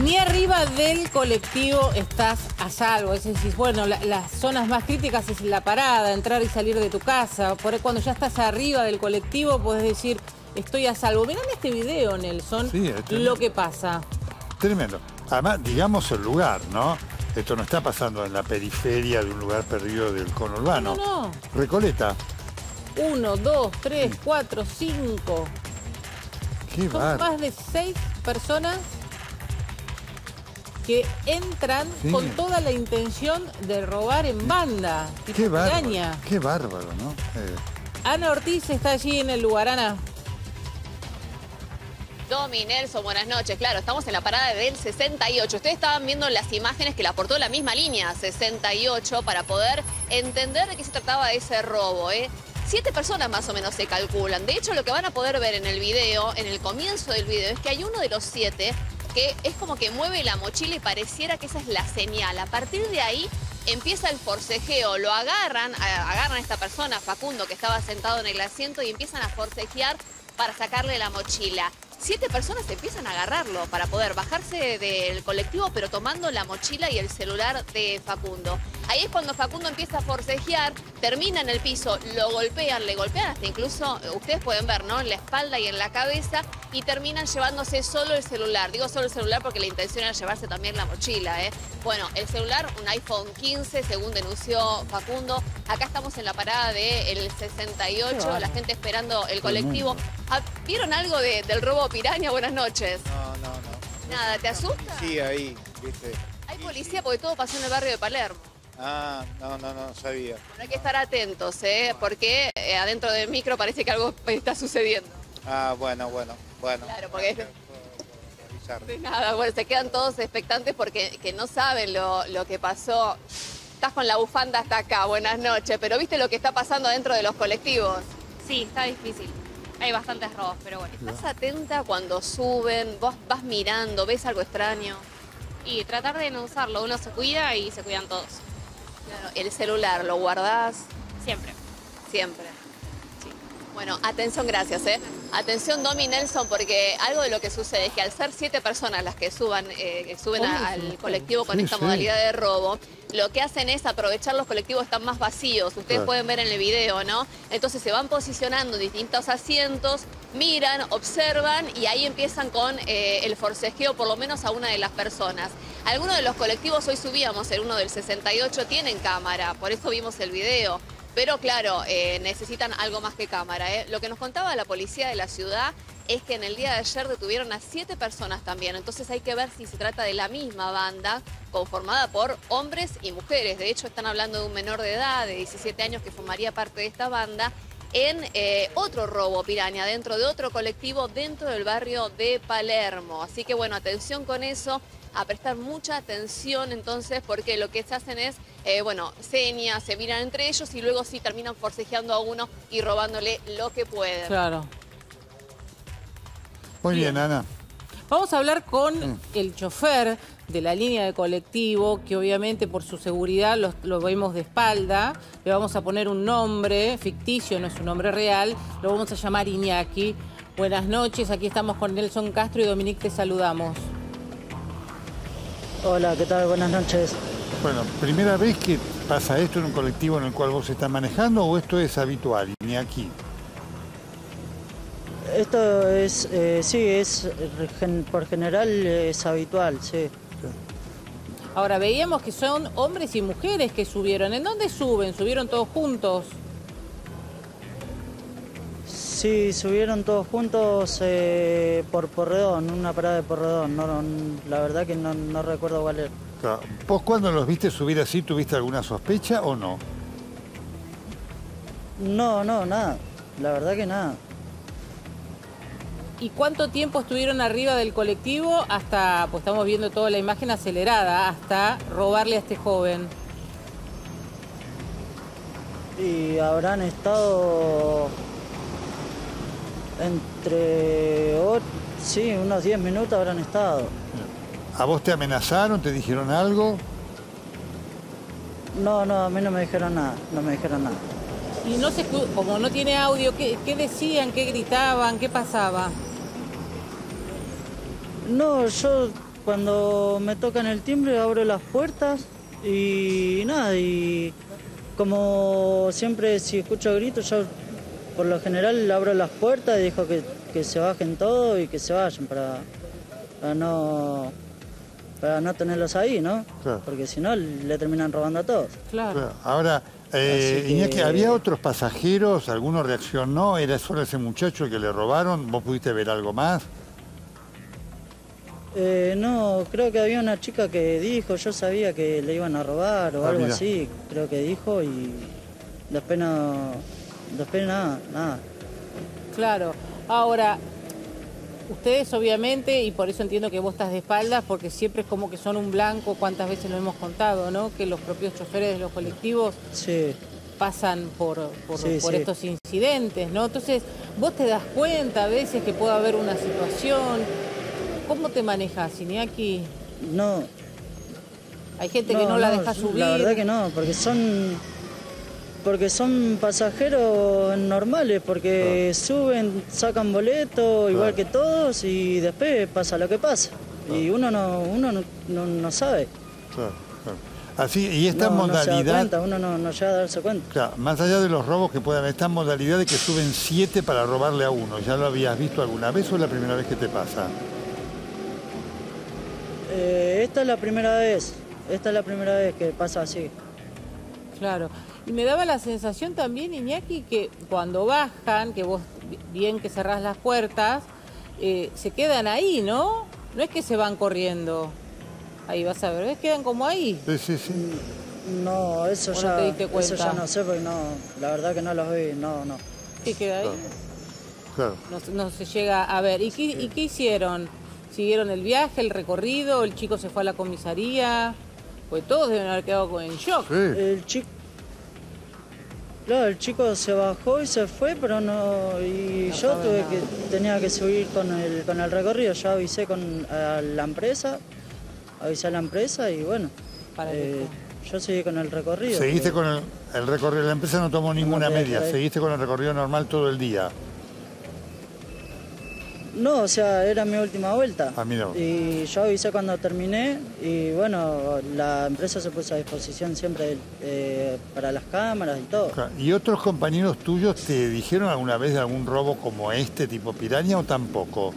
Ni arriba del colectivo estás a salvo. Es decir, bueno, las zonas más críticas es la parada, entrar y salir de tu casa. Por ahí, cuando ya estás arriba del colectivo, podés decir, estoy a salvo. Mirá en este video, Nelson, sí, lo que pasa. Tremendo. Además, digamos el lugar, ¿no? Esto no está pasando en la periferia de un lugar perdido del conurbano. No, no. Recoleta. 1, 2, 3, 4, 5. Qué Son bárbaro. más de 6 personas que entran Sí. con toda la intención de robar en banda. Tipo Qué bárbaro. piraña. Qué bárbaro, ¿no? Ana Ortiz está allí en el lugar. Ana. Domi, Nelson, buenas noches. Claro, estamos en la parada del 68. Ustedes estaban viendo las imágenes que la aportó la misma línea, 68, para poder entender de qué se trataba ese robo, 7 personas más o menos se calculan. De hecho, lo que van a poder ver en el video, en el comienzo del video, es que hay uno de los 7 que es como que mueve la mochila y pareciera que esa es la señal. A partir de ahí empieza el forcejeo. Lo agarran a esta persona, Facundo, que estaba sentado en el asiento, y empiezan a forcejear para sacarle la mochila. 7 personas empiezan a agarrarlo para poder bajarse del colectivo, pero tomando la mochila y el celular de Facundo. Ahí es cuando Facundo empieza a forcejear, termina en el piso, lo golpean, le golpean hasta incluso, ustedes pueden ver, ¿no?, en la espalda y en la cabeza, y terminan llevándose solo el celular. Digo solo el celular porque la intención era llevarse también la mochila, Bueno, el celular, un iPhone 15, según denunció Facundo. Acá estamos en la parada del 68, la gente esperando el colectivo. ¿Vieron algo del robo Piraña? Buenas noches. No. Nada, ¿te asusta? Sí, ahí, viste. Hay policía porque todo pasó en el barrio de Palermo. Ah, no sabía. Bueno, hay que estar atentos, porque adentro del micro parece que algo está sucediendo. Ah, bueno. Claro, porque Gracias por avisar. de nada, bueno, se quedan todos expectantes porque que no saben lo que pasó. Estás con la bufanda hasta acá, buenas noches, pero ¿viste lo que está pasando dentro de los colectivos? Sí, está difícil. Hay bastantes robos, pero bueno. ¿Estás atenta cuando suben? ¿Vos vas mirando? ¿Ves algo extraño? Y tratar de no usarlo. Uno se cuida y se cuidan todos. Claro, el celular, ¿lo guardás? Siempre. Siempre. Sí. Bueno, atención, gracias, Atención, Domi, Nelson, porque algo de lo que sucede es que al ser 7 personas las que suben al colectivo con esta modalidad de robo, lo que hacen es aprovechar los colectivos están más vacíos. Ustedes pueden ver en el video, ¿no? Entonces se van posicionando en distintos asientos, miran, observan y ahí empiezan con el forcejeo, por lo menos a una de las personas. Algunos de los colectivos, hoy subíamos en uno del 68, tienen cámara, por eso vimos el video. Pero claro, necesitan algo más que cámara. Lo que nos contaba la policía de la ciudad es que en el día de ayer detuvieron a 7 personas también. Entonces hay que ver si se trata de la misma banda conformada por hombres y mujeres. De hecho, están hablando de un menor de edad, de 17 años, que formaría parte de esta banda en otro robo Piraña, dentro de otro colectivo, dentro del barrio de Palermo. Así que bueno, atención con eso, a prestar mucha atención entonces, porque lo que se hacen es, señas, se miran entre ellos y luego sí terminan forcejeando a uno y robándole lo que pueden. Claro. Muy bien, Ana. Vamos a hablar con el chofer de la línea de colectivo, que obviamente por su seguridad lo vemos de espalda. Le vamos a poner un nombre ficticio, no es un nombre real. Lo vamos a llamar Iñaki. Buenas noches, aquí estamos con Nelson Castro y Dominique, te saludamos. Hola, ¿qué tal? Buenas noches. Bueno, ¿primera vez que pasa esto en un colectivo en el cual vos estás manejando o esto es habitual, ni aquí? Esto es, por general es habitual, sí. Ahora, veíamos que son hombres y mujeres que subieron. ¿En dónde suben? ¿Subieron todos juntos? Sí, subieron todos juntos por Porredón, una parada de Porredón. La verdad que no recuerdo cuál era. Claro. ¿Vos cuando los viste subir así tuviste alguna sospecha o no? No, nada. La verdad que nada. ¿Y cuánto tiempo estuvieron arriba del colectivo hasta, pues estamos viendo toda la imagen acelerada, hasta robarle a este joven? Y habrán estado unos 10 minutos habrán estado. ¿A vos te amenazaron? ¿Te dijeron algo? No, a mí no me dijeron nada, Y no se, como no tiene audio, ¿qué decían? ¿Qué gritaban? ¿Qué pasaba? No, yo cuando me tocan el timbre abro las puertas y nada, y como siempre si escucho gritos yo por lo general abro las puertas y dejo que se bajen todos y que se vayan para no tenerlos ahí, ¿no? Claro. Porque si no le terminan robando a todos. Claro. Claro. Ahora, que- Iñaki, ¿había otros pasajeros? ¿Alguno reaccionó? ¿Era solo ese muchacho el que le robaron? ¿Vos pudiste ver algo más? No, creo que había una chica que dijo, yo sabía que le iban a robar o algo Mirá. así, creo que dijo y después nada. Claro. Ahora, ustedes obviamente, y por eso entiendo que vos estás de espaldas, porque siempre es como que son un blanco, cuántas veces lo hemos contado, ¿no? Que los propios choferes de los colectivos Sí, pasan por Sí, sí. estos incidentes, ¿no? Entonces, vos te das cuenta a veces que puede haber una situación. ¿Cómo te manejas, Iñaki? no. Hay gente que no la deja subir. La verdad que no, porque son pasajeros normales, porque suben, sacan boleto igual que todos y después pasa lo que pasa. Y uno no sabe. Claro, claro. Así, y esta No se da modalidad, cuenta, uno no llega a darse cuenta. claro, más allá de los robos que puedan haber, esta modalidad de que suben 7 para robarle a uno, ¿ya lo habías visto alguna vez o es la primera vez que te pasa? Esta es la primera vez que pasa así. Claro. Y me daba la sensación también, Iñaki, que cuando bajan, que vos bien que cerrás las puertas, se quedan ahí, ¿no? No es que se van corriendo. Ahí vas a ver, ¿ves? Quedan como ahí. Sí, sí, sí. No, eso ¿O no ya, te diste cuenta? eso ya no sé porque la verdad que no los vi, no. ¿Qué queda ahí? Claro. No se llega a ver. ¿Y qué hicieron? ¿Siguieron el viaje, el recorrido? ¿El chico se fue a la comisaría? Pues todos deben haber quedado en shock. Sí. El chico se bajó y se fue, pero no. Y No yo sabe nada. tenía que subir con el recorrido. Ya avisé a la empresa, y bueno, Para que- yo seguí con el recorrido. Seguiste pero- con el recorrido, la empresa no tomó ninguna me quedé medida, por ahí. seguiste con el recorrido normal todo el día. No, o sea, era mi última vuelta. Ah, mira vos. Y yo avisé cuando terminé y bueno, la empresa se puso a disposición siempre para las cámaras y todo. Claro. ¿Y otros compañeros tuyos te dijeron alguna vez de algún robo como este, tipo piraña, o tampoco?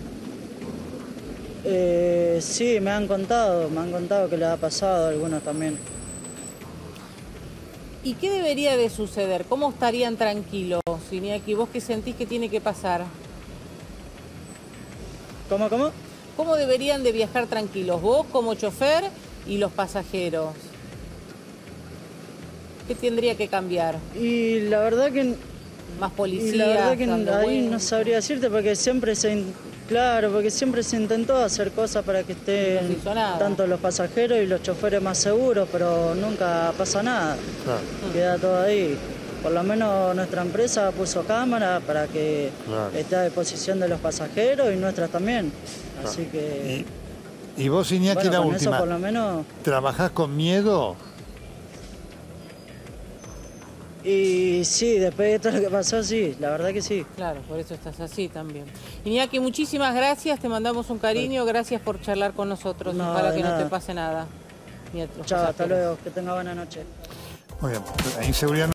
Sí, me han contado que les ha pasado a algunos también. ¿Y qué debería de suceder? ¿Cómo estarían tranquilos, Iñaki? ¿Vos qué sentís que tiene que pasar? ¿Cómo? ¿Cómo deberían de viajar tranquilos vos como chofer y los pasajeros? ¿Qué tendría que cambiar? Y la verdad que ¿Más Y policías? la verdad que dando ahí no vueltas? sabría decirte porque siempre se intentó hacer cosas para que No estén se hizo nada. tanto los pasajeros y los choferes más seguros, pero nunca pasa nada. Claro. Queda todo ahí. Por lo menos nuestra empresa puso cámara para que Claro. esté a disposición de los pasajeros y nuestras también. Así que Y vos, Iñaki, bueno, la con última, eso por lo menos. ¿trabajás con miedo? Y sí, después de todo lo que pasó, sí, la verdad que sí. Claro, por eso estás así también. Iñaki, muchísimas gracias, te mandamos un cariño, gracias por charlar con nosotros. No, Ojalá de que no nada. te pase nada. Ni a los Chao, hasta pasajeros. luego, que tenga buena noche. Muy bien, la inseguridad